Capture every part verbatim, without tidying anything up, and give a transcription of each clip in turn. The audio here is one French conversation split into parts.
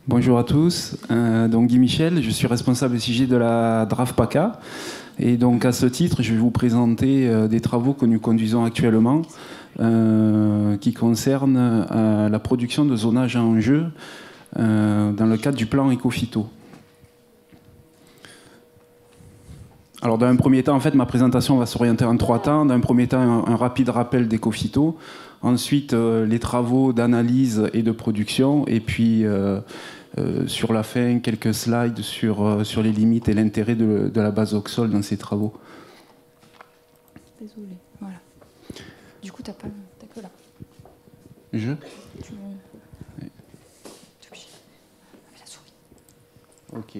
Bonjour à tous, euh, donc Guy Michel, je suis responsable S I G de la DRAF PACA. Et donc à ce titre, je vais vous présenter euh, des travaux que nous conduisons actuellement euh, qui concernent euh, la production de zonage à enjeu euh, dans le cadre du plan Éco-Phyto. Alors dans un premier temps, en fait, ma présentation va s'orienter en trois temps. Dans un premier temps, un, un rapide rappel d'Éco-Phyto. Ensuite, euh, les travaux d'analyse et de production. Et puis, euh, euh, sur la fin, quelques slides sur, euh, sur les limites et l'intérêt de, de la base Oxol dans ces travaux. Désolé, voilà. Du coup, t'as pas, t'as que là. Je Tu me... Oui. T'es obligé. Avec la souris. Ok.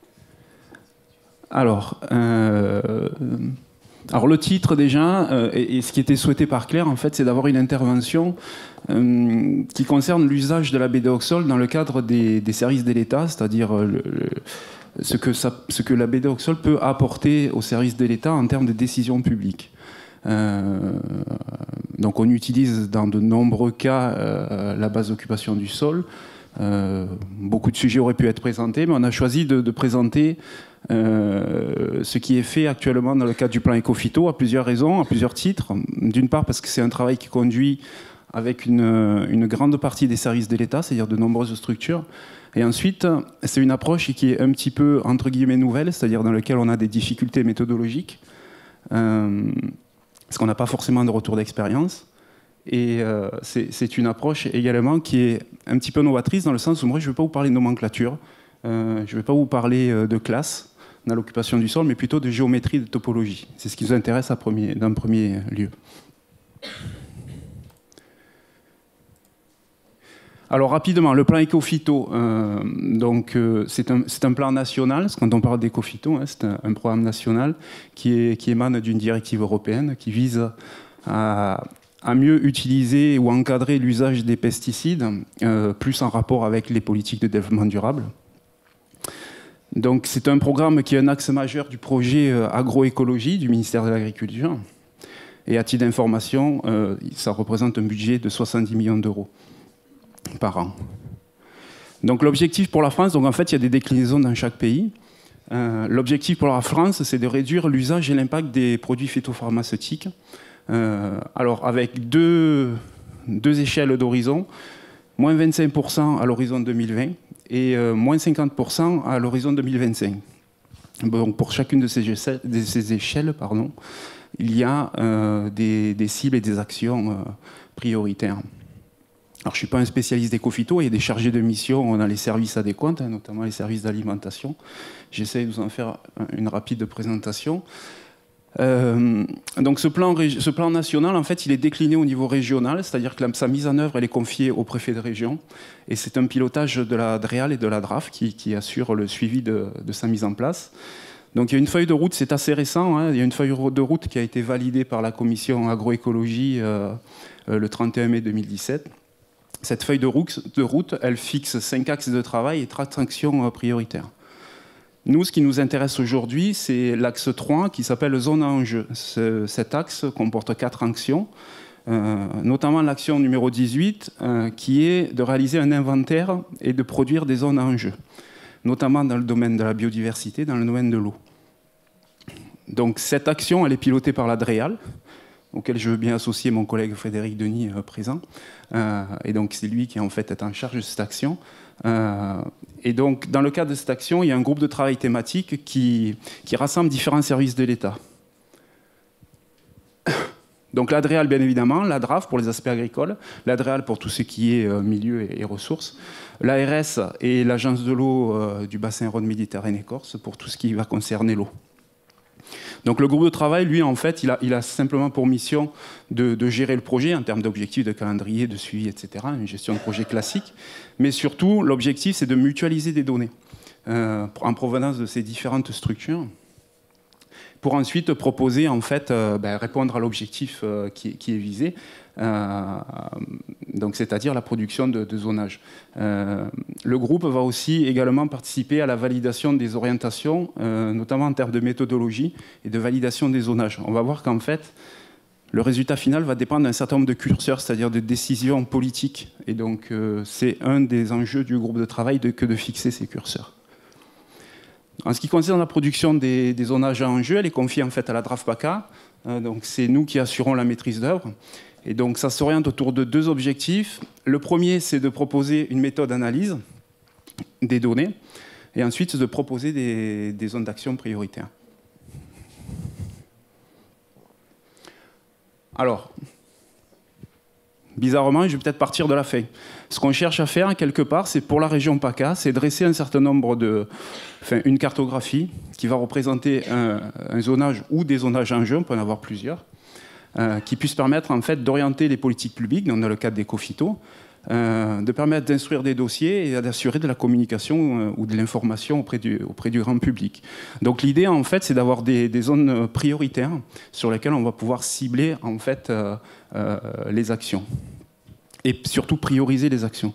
Alors, euh, alors le titre déjà, euh, et, et ce qui était souhaité par Claire, en fait, c'est d'avoir une intervention euh, qui concerne l'usage de la baie d'Oxol dans le cadre des, des services de l'État, c'est-à-dire le, le, ce, que ça, ce que la baie d'Oxol peut apporter aux services de l'État en termes de décision publique. Euh, donc on utilise dans de nombreux cas euh, la base d'occupation du sol. Euh, beaucoup de sujets auraient pu être présentés, mais on a choisi de, de présenter euh, ce qui est fait actuellement dans le cadre du plan Éco-Phyto à plusieurs raisons, à plusieurs titres. D'une part parce que c'est un travail qui conduit avec une, une grande partie des services de l'État, c'est-à-dire de nombreuses structures. Et ensuite, c'est une approche qui est un petit peu, entre guillemets, nouvelle, c'est-à-dire dans laquelle on a des difficultés méthodologiques, euh, parce qu'on n'a pas forcément de retour d'expérience. Et euh, c'est une approche également qui est un petit peu novatrice dans le sens où moi je ne vais pas vous parler de nomenclature, euh, je ne vais pas vous parler de classe dans l'occupation du sol, mais plutôt de géométrie, de topologie. C'est ce qui nous intéresse premier, d'un premier lieu. Alors rapidement, le plan Éco-Phyto, euh, donc euh, c'est un, un plan national. Quand on parle d'Éco-Phyto, hein, c'est un, un programme national qui, est, qui émane d'une directive européenne qui vise à à mieux utiliser ou encadrer l'usage des pesticides, euh, plus en rapport avec les politiques de développement durable. Donc c'est un programme qui est un axe majeur du projet euh, agroécologie du ministère de l'Agriculture. Et à titre d'information, euh, ça représente un budget de soixante-dix millions d'euros par an. Donc l'objectif pour la France, donc en fait il y a des déclinaisons dans chaque pays. Euh, l'objectif pour la France, c'est de réduire l'usage et l'impact des produits phytopharmaceutiques. Euh, alors avec deux, deux échelles d'horizon, moins vingt-cinq pour cent à l'horizon deux mille vingt et euh, moins cinquante pour cent à l'horizon deux mille vingt-cinq. Donc pour chacune de ces échelles, de ces échelles pardon, il y a euh, des, des cibles et des actions euh, prioritaires. Alors je ne suis pas un spécialiste d'Éco-Phyto, il y a des chargés de mission dans les services adéquats, hein, notamment les services d'alimentation. J'essaie de vous en faire une rapide présentation. Euh, donc ce plan, ce plan national, en fait, il est décliné au niveau régional, c'est-à-dire que la, sa mise en œuvre, elle est confiée au préfet de région, et c'est un pilotage de la DREAL et de la DRAF qui, qui assure le suivi de, de sa mise en place. Donc il y a une feuille de route, c'est assez récent, hein, il y a une feuille de route qui a été validée par la commission agroécologie euh, euh, le trente et un mai deux mille dix-sept. Cette feuille de route, de route, elle fixe cinq axes de travail et trois actions euh, prioritaires. Nous, ce qui nous intéresse aujourd'hui, c'est l'axe trois qui s'appelle zone à enjeu. Ce, cet axe comporte quatre actions, euh, notamment l'action numéro dix-huit, euh, qui est de réaliser un inventaire et de produire des zones à enjeu, notamment dans le domaine de la biodiversité, dans le domaine de l'eau. Donc cette action, elle est pilotée par la DREAL, auquel je veux bien associer mon collègue Frédéric Denis euh, présent. Euh, et donc c'est lui qui en fait est en charge de cette action. Euh, et donc, dans le cadre de cette action, il y a un groupe de travail thématique qui, qui rassemble différents services de l'État. Donc la DREAL, bien évidemment, la DRAF pour les aspects agricoles, la DREAL pour tout ce qui est euh, milieu et, et ressources, l'A R S et l'Agence de l'eau euh, du bassin Rhône-Méditerranée-Corse pour tout ce qui va concerner l'eau. Donc le groupe de travail, lui, en fait, il a, il a simplement pour mission de, de gérer le projet en termes d'objectifs, de calendrier, de suivi, et cetera, une gestion de projet classique. Mais surtout, l'objectif, c'est de mutualiser des données euh, en provenance de ces différentes structures pour ensuite proposer, en fait, euh, ben, répondre à l'objectif euh, qui, qui est visé, euh, donc c'est-à-dire la production de, de zonage. Euh, le groupe va aussi également participer à la validation des orientations, euh, notamment en termes de méthodologie et de validation des zonages. On va voir qu'en fait, le résultat final va dépendre d'un certain nombre de curseurs, c'est-à-dire de décisions politiques. Et donc, euh, c'est un des enjeux du groupe de travail de, que de fixer ces curseurs. En ce qui concerne la production des, des zonages à enjeu, elle est confiée en fait à la DRAFPACA. Euh, donc, c'est nous qui assurons la maîtrise d'œuvre. Et donc, ça s'oriente autour de deux objectifs. Le premier, c'est de proposer une méthode d'analyse des données, et ensuite de proposer des, des zones d'action prioritaires. Alors, bizarrement, je vais peut-être partir de la fin. Ce qu'on cherche à faire, quelque part, c'est pour la région PACA, c'est dresser un certain nombre de... Enfin, une cartographie qui va représenter un, un zonage ou des zonages en jeu, on peut en avoir plusieurs, euh, qui puissent permettre en fait, d'orienter les politiques publiques, dans le cadre des COFITO, euh, de permettre d'instruire des dossiers et d'assurer de la communication euh, ou de l'information auprès du, auprès du grand public. Donc l'idée, en fait, c'est d'avoir des, des zones prioritaires sur lesquelles on va pouvoir cibler en fait, euh, euh, les actions. Et surtout prioriser les actions.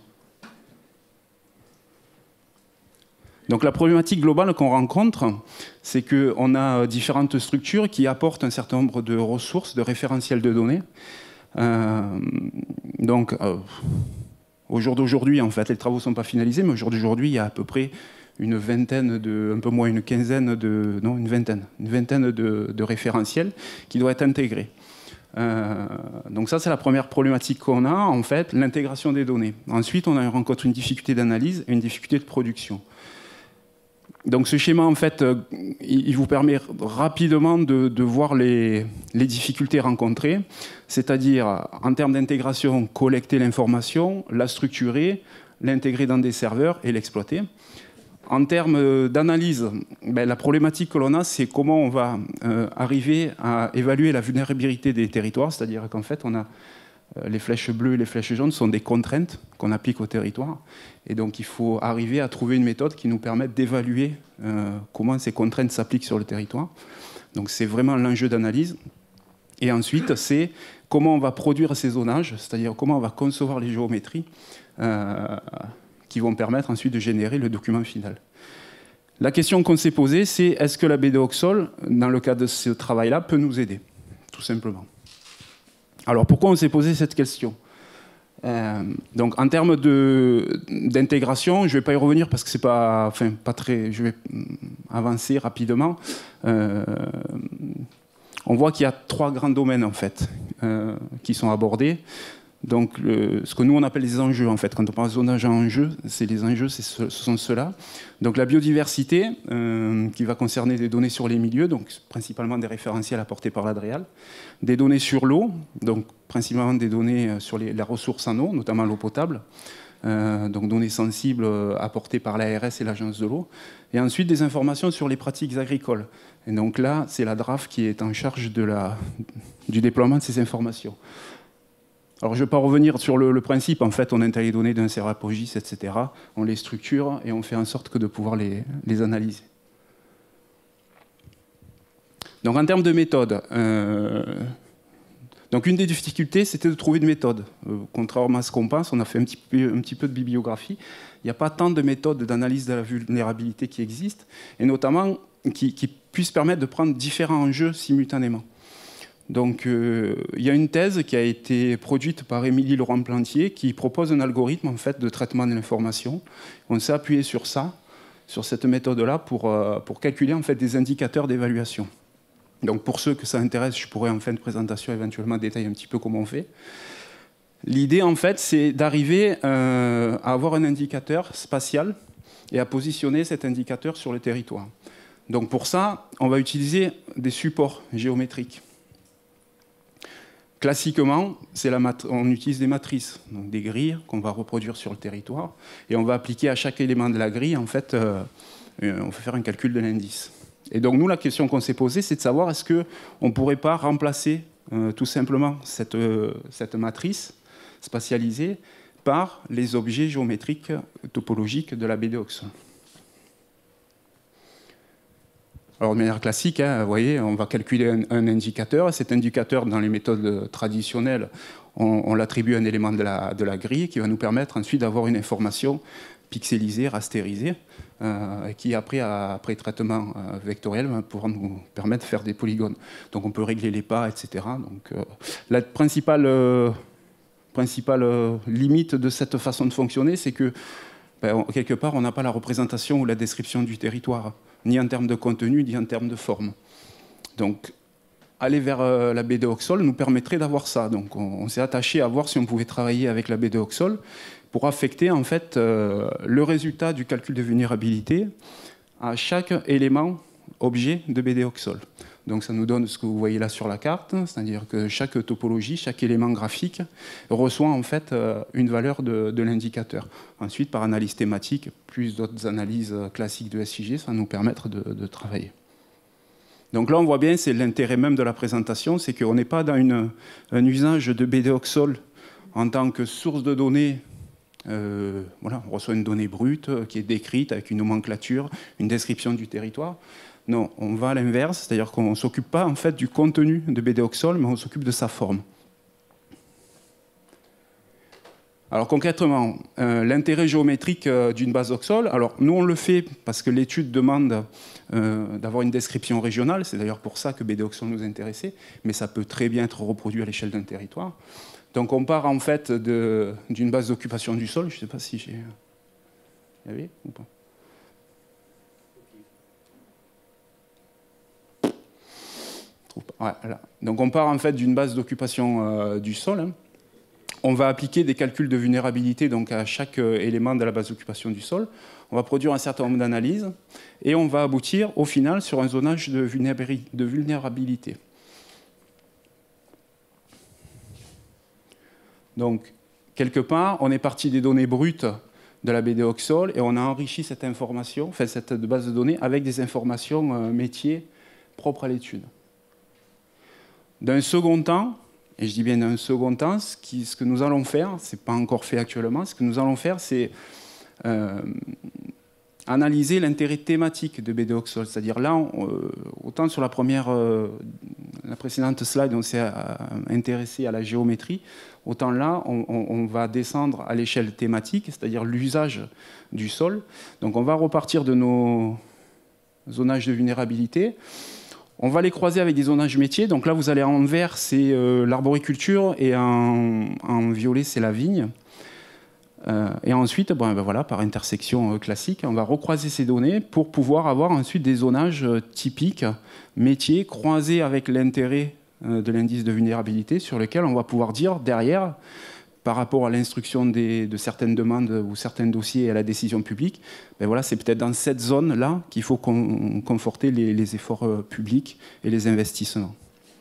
Donc la problématique globale qu'on rencontre, c'est qu'on a différentes structures qui apportent un certain nombre de ressources, de référentiels de données. Euh, donc, euh, au jour d'aujourd'hui, en fait, les travaux ne sont pas finalisés, mais au jour d'aujourd'hui, il y a à peu près une vingtaine de, un peu moins une quinzaine de, non, une vingtaine, une vingtaine de, de référentiels qui doivent être intégrés. Euh, donc ça, c'est la première problématique qu'on a, en fait, l'intégration des données. Ensuite, on a rencontre une difficulté d'analyse et une difficulté de production. Donc ce schéma, en fait, euh, il vous permet rapidement de, de voir les, les difficultés rencontrées, c'est-à-dire, en termes d'intégration, collecter l'information, la structurer, l'intégrer dans des serveurs et l'exploiter. En termes d'analyse, ben, la problématique que l'on a, c'est comment on va euh, arriver à évaluer la vulnérabilité des territoires, c'est-à-dire qu'en fait, on a euh, les flèches bleues et les flèches jaunes sont des contraintes qu'on applique au territoire. Et donc, il faut arriver à trouver une méthode qui nous permette d'évaluer euh, comment ces contraintes s'appliquent sur le territoire. Donc, c'est vraiment l'enjeu d'analyse. Et ensuite, c'est comment on va produire ces zonages, c'est-à-dire comment on va concevoir les géométries euh, qui vont permettre ensuite de générer le document final. La question qu'on s'est posée, c'est est-ce que la B D Oxol, dans le cadre de ce travail-là, peut nous aider, tout simplement. Alors, pourquoi on s'est posé cette question ? Euh, donc, en termes d'intégration, je ne vais pas y revenir parce que c'est pas, enfin, pas très. Je vais avancer rapidement. Euh, on voit qu'il y a trois grands domaines en fait euh, qui sont abordés. Donc, le, ce que nous on appelle les enjeux en fait. Quand on parle de zonage en enjeux, c'est les enjeux, ce, ce sont ceux-là. Donc, la biodiversité, euh, qui va concerner des données sur les milieux, donc principalement des référentiels apportés par l'Adréal, des données sur l'eau, donc principalement des données sur les, la ressource en eau, notamment l'eau potable, euh, donc données sensibles apportées par l'A R S et l'Agence de l'eau, et ensuite des informations sur les pratiques agricoles. Et donc là, c'est la D R A F qui est en charge de la, du déploiement de ces informations. Alors, je ne vais pas revenir sur le, le principe. En fait, on intègre les données d'un serveur POGIS, et cetera. On les structure et on fait en sorte que de pouvoir les, les analyser. Donc, en termes de méthode, euh, donc une des difficultés, c'était de trouver une méthode. Euh, contrairement à ce qu'on pense, on a fait un petit peu, un petit peu de bibliographie. Il n'y a pas tant de méthodes d'analyse de la vulnérabilité qui existent, et notamment qui, qui puissent permettre de prendre différents enjeux simultanément. Donc, euh, il y a une thèse qui a été produite par Émilie Laurent-Plantier qui propose un algorithme en fait, de traitement de l'information. On s'est appuyé sur ça, sur cette méthode-là, pour, euh, pour calculer en fait, des indicateurs d'évaluation. Donc, pour ceux que ça intéresse, je pourrais en fin de présentation éventuellement détailler un petit peu comment on fait. L'idée, en fait, c'est d'arriver euh, à avoir un indicateur spatial et à positionner cet indicateur sur le territoire. Donc, pour ça, on va utiliser des supports géométriques. Classiquement, la on utilise des matrices, donc des grilles qu'on va reproduire sur le territoire, et on va appliquer à chaque élément de la grille, en fait, euh, on va faire un calcul de l'indice. Et donc nous, la question qu'on s'est posée, c'est de savoir est-ce qu'on ne pourrait pas remplacer euh, tout simplement cette, euh, cette matrice spatialisée par les objets géométriques topologiques de la B D Oxol. Alors, de manière classique, hein, vous voyez, on va calculer un, un indicateur. Et cet indicateur, dans les méthodes traditionnelles, on, on l'attribue à un élément de la, de la grille qui va nous permettre ensuite d'avoir une information pixelisés, rasterisés, euh, qui après, après traitement euh, vectoriel, va pouvoir nous permettre de faire des polygones. Donc on peut régler les pas, et cetera. Donc, euh, la principale, euh, principale euh, limite de cette façon de fonctionner, c'est que ben, quelque part, on n'a pas la représentation ou la description du territoire, ni en termes de contenu, ni en termes de forme. Donc, aller vers euh, la B D Oxol nous permettrait d'avoir ça. Donc, on, on s'est attaché à voir si on pouvait travailler avec la B D Oxol pour affecter en fait euh, le résultat du calcul de vulnérabilité à chaque élément objet de B D Oxol. Donc ça nous donne ce que vous voyez là sur la carte, c'est-à-dire que chaque topologie, chaque élément graphique reçoit en fait une valeur de, de l'indicateur. Ensuite, par analyse thématique, plus d'autres analyses classiques de S I G, ça va nous permettre de, de travailler. Donc là, on voit bien, c'est l'intérêt même de la présentation, c'est qu'on n'est pas dans une, un usage de B D Oxol en tant que source de données. Euh, voilà, on reçoit une donnée brute qui est décrite avec une nomenclature, une description du territoire. Non, on va à l'inverse, c'est-à-dire qu'on ne s'occupe pas en fait du contenu de B D Oxol, mais on s'occupe de sa forme. Alors concrètement, euh, l'intérêt géométrique euh, d'une base Oxol, alors nous on le fait parce que l'étude demande euh, d'avoir une description régionale, c'est d'ailleurs pour ça que B D Oxol nous intéressait, mais ça peut très bien être reproduit à l'échelle d'un territoire. Donc on part en fait d'une base d'occupation du sol, je ne sais pas si j'ai... Il y avait ou pas ? Ouais, voilà. Donc on part en fait d'une base d'occupation euh, du sol. Hein. On va appliquer des calculs de vulnérabilité donc à chaque euh, élément de la base d'occupation du sol. On va produire un certain nombre d'analyses et on va aboutir au final sur un zonage de vulnérabilité. Donc quelque part, on est parti des données brutes de la B D Oxol et on a enrichi cette information, enfin cette base de données avec des informations euh, métiers propres à l'étude. D'un second temps, et je dis bien d'un second temps, ce, qui, ce que nous allons faire, ce n'est pas encore fait actuellement, ce que nous allons faire, c'est euh, analyser l'intérêt thématique de B D Oxol. C'est-à-dire là, on, euh, autant sur la première, euh, la précédente slide, on s'est euh, intéressé à la géométrie, autant là, on, on, on va descendre à l'échelle thématique, c'est-à-dire l'usage du sol. Donc on va repartir de nos zonages de vulnérabilité. On va les croiser avec des zonages métiers. Donc là, vous allez en vert, c'est euh, l'arboriculture, et en, en violet, c'est la vigne. Euh, et ensuite, bon, ben voilà, par intersection euh, classique, on va recroiser ces données pour pouvoir avoir ensuite des zonages euh, typiques, métiers, croisés avec l'intérêt euh, de l'indice de vulnérabilité, sur lequel on va pouvoir dire derrière, par rapport à l'instruction de certaines demandes ou certains dossiers et à la décision publique, ben voilà, c'est peut-être dans cette zone-là qu'il faut con conforter les, les efforts euh, publics et les investissements.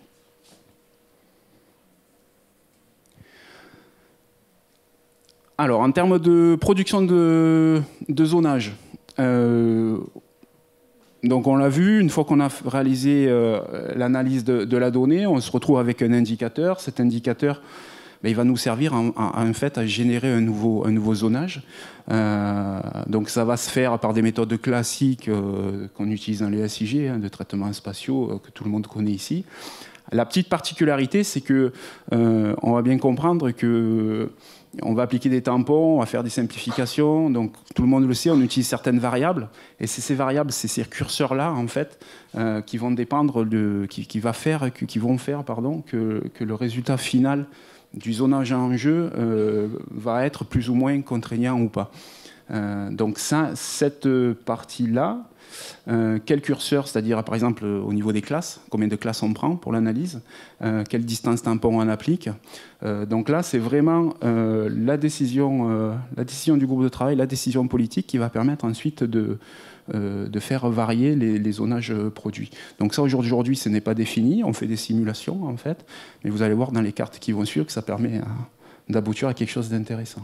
Alors, en termes de production de, de zonage, euh, donc on l'a vu, une fois qu'on a réalisé euh, l'analyse de, de la donnée, on se retrouve avec un indicateur. Cet indicateur, ben, il va nous servir en, en, en fait à générer un nouveau, un nouveau zonage. Euh, donc ça va se faire par des méthodes classiques euh, qu'on utilise dans les S I G, hein, de traitement spatiaux, euh, que tout le monde connaît ici. La petite particularité, c'est que euh, on va bien comprendre que on va appliquer des tampons, on va faire des simplifications. Donc tout le monde le sait, on utilise certaines variables, et c'est ces variables, c'est ces curseurs-là en fait, euh, qui vont dépendre de, qui, qui va faire, qui vont faire, pardon, que, que le résultat final du zonage en jeu euh, va être plus ou moins contraignant ou pas. Euh, donc ça, cette partie-là, euh, quel curseur, c'est-à-dire par exemple au niveau des classes, combien de classes on prend pour l'analyse, euh, quelle distance tampon on applique. Euh, donc là, c'est vraiment euh, la, décision, euh, la décision du groupe de travail, la décision politique qui va permettre ensuite de, euh, de faire varier les, les zonages produits. Donc ça, aujourd'hui, ce n'est pas défini, on fait des simulations en fait, mais vous allez voir dans les cartes qui vont suivre que ça permet d'aboutir à quelque chose d'intéressant.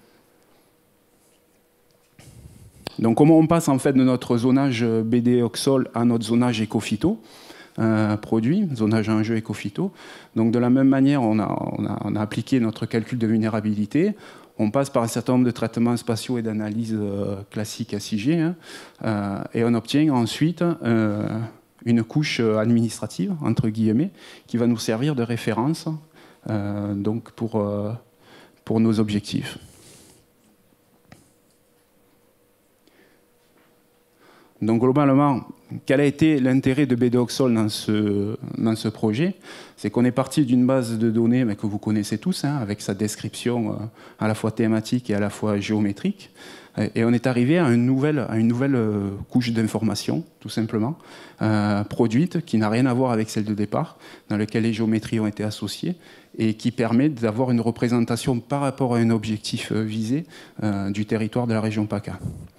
Donc comment on passe en fait de notre zonage B D Oxol à notre zonage éco-phyto euh, produit, zonage en jeu éco-phyto. Donc de la même manière, on a, on, a, on a appliqué notre calcul de vulnérabilité. On passe par un certain nombre de traitements spatiaux et d'analyses euh, classiques S I G, hein, euh, et on obtient ensuite euh, une couche administrative, entre guillemets, qui va nous servir de référence euh, donc pour, euh, pour nos objectifs. Donc globalement, quel a été l'intérêt de B D Oxol dans ce, dans ce projet? C'est qu'on est parti d'une base de données mais que vous connaissez tous, hein, avec sa description euh, à la fois thématique et à la fois géométrique. Et on est arrivé à une nouvelle, à une nouvelle euh, couche d'information, tout simplement, euh, produite, qui n'a rien à voir avec celle de départ, dans laquelle les géométries ont été associées, et qui permet d'avoir une représentation par rapport à un objectif euh, visé euh, du territoire de la région PACA.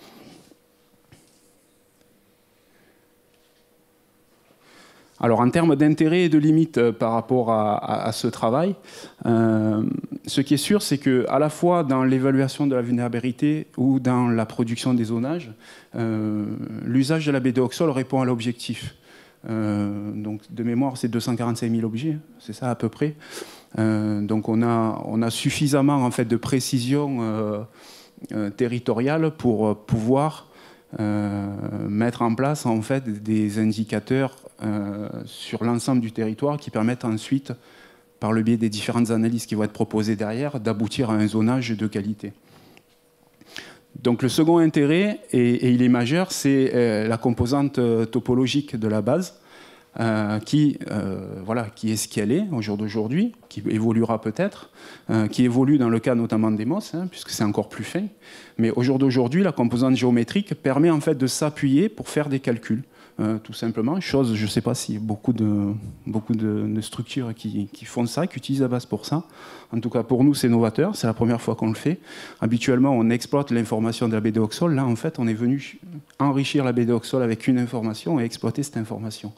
Alors, en termes d'intérêt et de limites euh, par rapport à, à, à ce travail, euh, ce qui est sûr, c'est qu'à la fois dans l'évaluation de la vulnérabilité ou dans la production des zonages, euh, l'usage de la B D Oxol répond à l'objectif. Euh, donc, de mémoire, c'est deux cent quarante-cinq mille objets, c'est ça à peu près. Euh, donc, on a, on a suffisamment en fait, de précision euh, euh, territoriale pour pouvoir Euh, mettre en place en fait des indicateurs euh, sur l'ensemble du territoire qui permettent ensuite, par le biais des différentes analyses qui vont être proposées derrière, d'aboutir à un zonage de qualité. Donc le second intérêt, et, et il est majeur, c'est euh, la composante topologique de la base, Euh, qui, euh, voilà, qui est ce qu'elle est au jour d'aujourd'hui, qui évoluera peut-être, euh, qui évolue dans le cas notamment des M O S, hein, puisque c'est encore plus fin. Mais au jour d'aujourd'hui, la composante géométrique permet en fait de s'appuyer pour faire des calculs, euh, tout simplement. Chose, je ne sais pas s'il y a beaucoup de, beaucoup de, de structures qui, qui font ça, qui utilisent la base pour ça. En tout cas, pour nous, c'est novateur, c'est la première fois qu'on le fait. Habituellement, on exploite l'information de la B D Oxol. Là, en fait, on est venu enrichir la B D Oxol avec une information et exploiter cette information.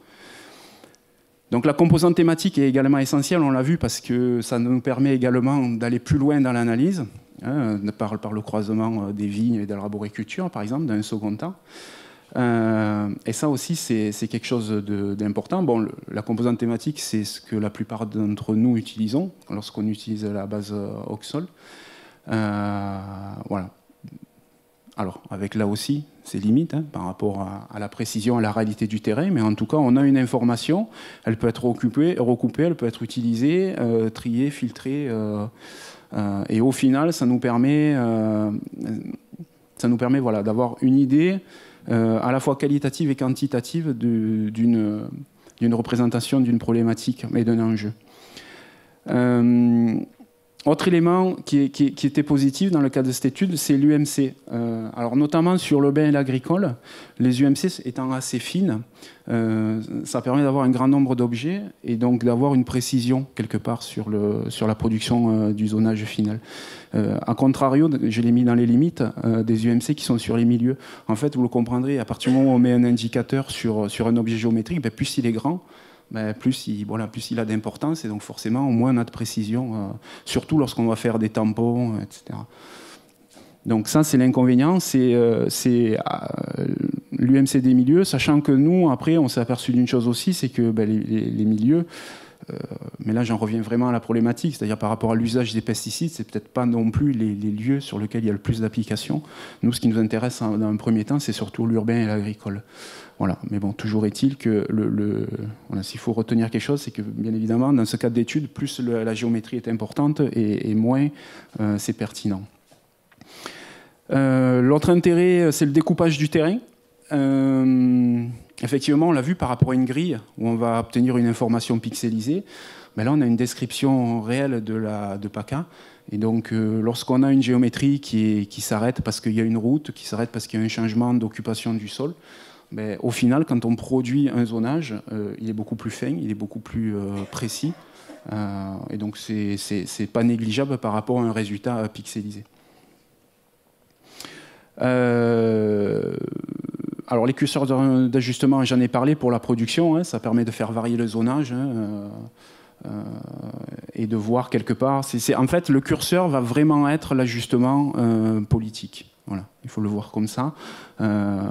Donc la composante thématique est également essentielle, on l'a vu, parce que ça nous permet également d'aller plus loin dans l'analyse, hein, par, par le croisement des vignes et de l'arboriculture, par exemple, dans un second temps. Euh, et ça aussi, c'est quelque chose d'important. Bon, le, la composante thématique, c'est ce que la plupart d'entre nous utilisons lorsqu'on utilise la base Oxol. Euh, voilà. Alors, avec là aussi, ses limites hein, par rapport à, à la précision, à la réalité du terrain, mais en tout cas, on a une information, elle peut être recoupée, recoupée elle peut être utilisée, euh, triée, filtrée, euh, euh, et au final, ça nous permet, euh, ça nous permet voilà, d'avoir une idée euh, à la fois qualitative et quantitative d'une d'une représentation d'une problématique et d'un enjeu. Euh, Autre élément qui, est, qui, qui était positif dans le cadre de cette étude, c'est l'U M C. Euh, alors notamment sur l'urbain et l'agricole, les U M C étant assez fines, euh, ça permet d'avoir un grand nombre d'objets et donc d'avoir une précision quelque part sur, le, sur la production euh, du zonage final. Euh, a contrario, je l'ai mis dans les limites, euh, des U M C qui sont sur les milieux. En fait, vous le comprendrez, à partir du moment où on met un indicateur sur, sur un objet géométrique, ben, plus il est grand, Ben, plus, il, voilà, plus il a d'importance et donc forcément moins on a de précision, euh, surtout lorsqu'on va faire des tampons, et cetera. Donc ça c'est l'inconvénient, c'est euh, euh, l'U M C des milieux, sachant que nous après on s'est aperçu d'une chose aussi, c'est que ben, les, les, les milieux, euh, mais là j'en reviens vraiment à la problématique, c'est-à-dire par rapport à l'usage des pesticides, c'est peut-être pas non plus les, les lieux sur lesquels il y a le plus d'applications. Nous ce qui nous intéresse dans un premier temps c'est surtout l'urbain et l'agricole. Voilà. Mais bon, toujours est-il que le, le, voilà, s'il faut retenir quelque chose, c'est que bien évidemment, dans ce cadre d'étude, plus le, la géométrie est importante et, et moins euh, c'est pertinent. Euh, L'autre intérêt, c'est le découpage du terrain. Euh, effectivement, on l'a vu par rapport à une grille où on va obtenir une information pixelisée. Mais là, on a une description réelle de, la, de PACA. Et donc, euh, lorsqu'on a une géométrie qui, qui s'arrête parce qu'il y a une route, qui s'arrête parce qu'il y a un changement d'occupation du sol, ben, au final, quand on produit un zonage, euh, il est beaucoup plus fin, il est beaucoup plus euh, précis. Euh, et donc, c'est pas négligeable par rapport à un résultat pixelisé. Euh, alors, les curseurs d'ajustement, j'en ai parlé pour la production. Hein, ça permet de faire varier le zonage hein, euh, euh, et de voir quelque part. C'est, c'est, en fait, le curseur va vraiment être l'ajustement euh, politique. Voilà, il faut le voir comme ça. Euh,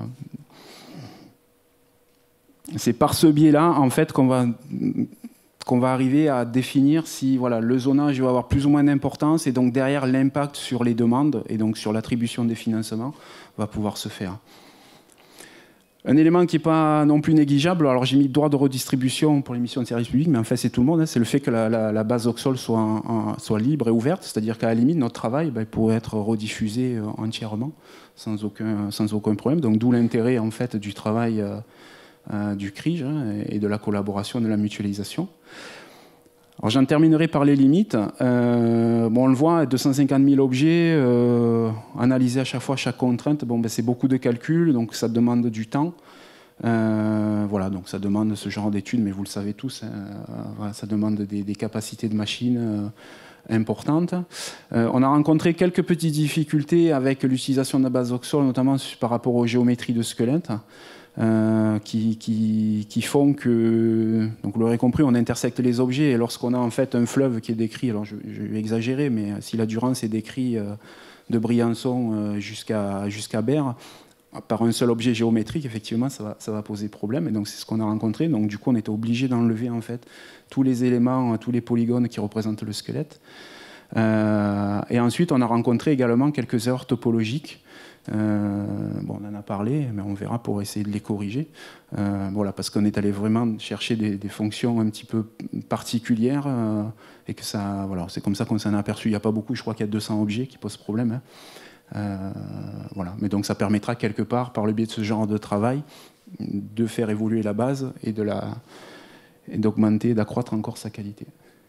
C'est par ce biais-là, en fait, qu'on va, qu'on va arriver à définir si voilà, le zonage va avoir plus ou moins d'importance et donc derrière l'impact sur les demandes et donc sur l'attribution des financements va pouvoir se faire. Un élément qui n'est pas non plus négligeable, alors j'ai mis droit de redistribution pour les missions de service public, mais en fait c'est tout le monde, hein, c'est le fait que la, la, la base Auxol soit, en, en, soit libre et ouverte, c'est-à-dire qu'à la limite notre travail ben, pourrait être rediffusé euh, entièrement, sans aucun, sans aucun problème, donc d'où l'intérêt en fait du travail euh, euh, du C R I G hein, et de la collaboration, de la mutualisation. Alors j'en terminerai par les limites. Euh, bon, on le voit, deux cent cinquante mille objets, euh, analyser à chaque fois chaque contrainte, bon, ben, c'est beaucoup de calculs, donc ça demande du temps. Euh, voilà, donc ça demande ce genre d'études, mais vous le savez tous, hein, voilà, ça demande des, des capacités de machine euh, importantes. Euh, on a rencontré quelques petites difficultés avec l'utilisation de la base Auxol, notamment par rapport aux géométries de squelettes. Euh, qui, qui, qui font que, donc vous l'aurez compris, on intersecte les objets et lorsqu'on a en fait un fleuve qui est décrit, alors je, je vais exagérer, mais si la Durance est décrit euh, de Briançon euh, jusqu'à jusqu'à Berre, par un seul objet géométrique, effectivement, ça va, ça va poser problème. Et donc c'est ce qu'on a rencontré. Donc du coup, on était obligé d'enlever en fait tous les éléments, tous les polygones qui représentent le squelette. Euh, et ensuite, on a rencontré également quelques erreurs topologiques. Euh, bon, on en a parlé, mais on verra pour essayer de les corriger. Euh, voilà, parce qu'on est allé vraiment chercher des, des fonctions un petit peu particulières euh, et que ça, voilà, c'est comme ça qu'on s'en a aperçu. Il n'y a pas beaucoup, je crois qu'il y a deux cents objets qui posent problème. Hein. Euh, voilà, mais donc ça permettra quelque part, par le biais de ce genre de travail, de faire évoluer la base et de la, et d'augmenter, d'accroître encore sa qualité.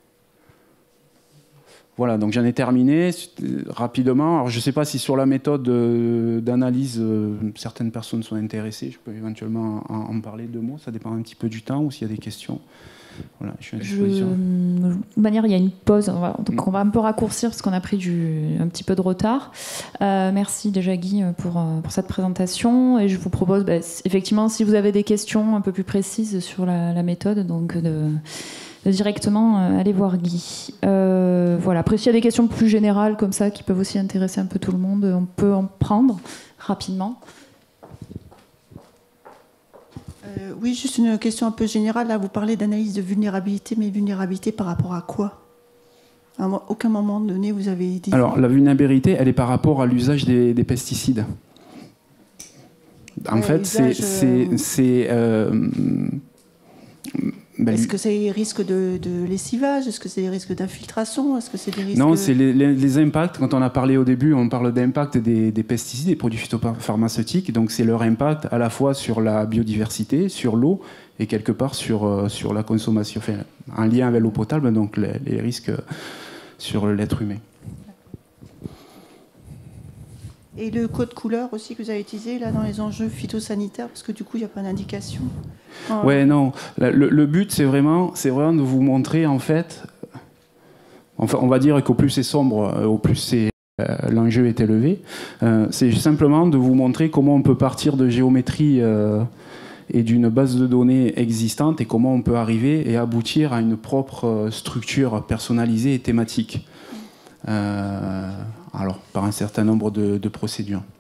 Voilà, donc j'en ai terminé rapidement. Alors, je ne sais pas si sur la méthode d'analyse, euh, certaines personnes sont intéressées. Je peux éventuellement en, en parler deux mots. Ça dépend un petit peu du temps ou s'il y a des questions. Voilà, je suis à disposition. Je... De toute manière, il y a une pause. Voilà. Donc, on va un peu raccourcir parce qu'on a pris du... un petit peu de retard. Euh, merci déjà, Guy, pour, pour cette présentation. Et je vous propose, bah, effectivement, si vous avez des questions un peu plus précises sur la, la méthode, donc de... de directement euh, aller voir Guy. Euh, voilà. Après, s'il y a des questions plus générales comme ça qui peuvent aussi intéresser un peu tout le monde, on peut en prendre rapidement. Euh, oui, juste une question un peu générale. Là, vous parlez d'analyse de vulnérabilité, mais vulnérabilité par rapport à quoi ? À aucun moment donné, vous avez dit... Alors, la vulnérabilité, elle est par rapport à l'usage des, des pesticides. En ouais, fait, c'est... Euh... Ben, est-ce que c'est des risques de, de lessivage? Est-ce que c'est des risques d'infiltration? Est-ce que c'est des risques... Non, c'est les, les, les impacts. Quand on a parlé au début, on parle d'impact des, des pesticides, des produits phytopharmaceutiques. Donc c'est leur impact à la fois sur la biodiversité, sur l'eau et quelque part sur, euh, sur la consommation, enfin, en lien avec l'eau potable, donc les, les risques sur l'être humain. Et le code couleur aussi que vous avez utilisé là dans les enjeux phytosanitaires, parce que du coup il n'y a pas d'indication. Euh... Ouais, non. Le, le but c'est vraiment, c'est vraiment de vous montrer en fait. Enfin, on va dire qu'au plus c'est sombre, au plus c'est euh, l'enjeu est élevé. Euh, c'est simplement de vous montrer comment on peut partir de géométrie euh, et d'une base de données existante et comment on peut arriver et aboutir à une propre structure personnalisée et thématique. Euh, alors, par un certain nombre de, de procédures.